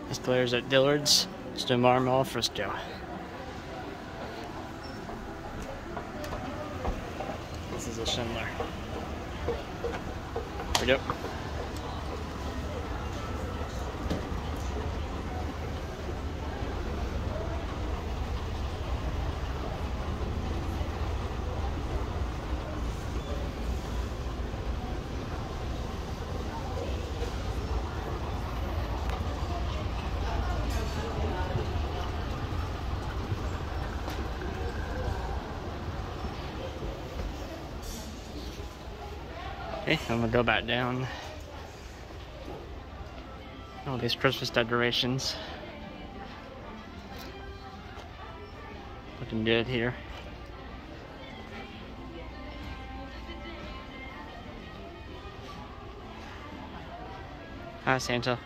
Escalators at Dillards, Stonebriar Mall, Frisco. This is a Schindler. Here we go. Okay, I'm gonna go back down. All these Christmas decorations. Looking good here. Hi, Santa.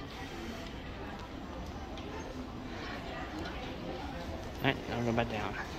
Alright, I'll go back down.